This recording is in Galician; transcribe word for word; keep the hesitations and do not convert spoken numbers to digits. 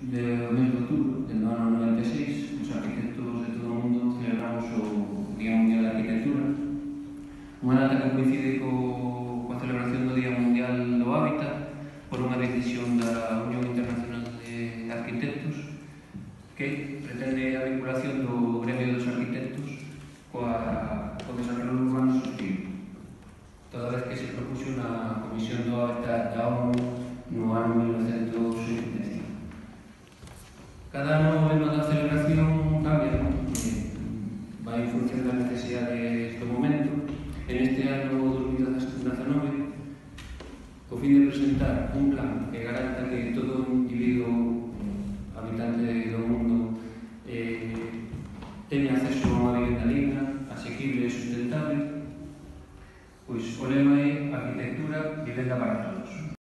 do mes de outubro, do ano noventa e seis, os arquitectos de todo o mundo celebramos o Día Mundial da Arquitectura, unha data que coincide co, coa celebración do Día Mundial do Hábitat por unha decisión da Unión Internacional de Arquitectos que pretende a vinculación do gremio dos arquitectos coa, co desarrollo urbano sostenible, toda vez que se propuxo na Comisión do Hábitat da ONU no ano mil novecentos oitenta e cinco. Cada ano o lema da celebración cambia, ¿no? Eh, vai en función das necesidades do momento. En este ano dos mil dezenove, co fin de presentar un plan que garante